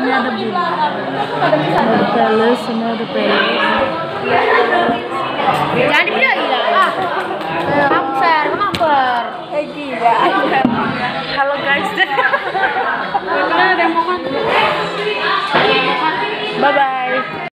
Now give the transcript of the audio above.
ada bunga, ada peles, semua ada peles. Jangan divideoin lah. Kenapa? Gila. Halo guys. Ada yang mau kan? Bye bye.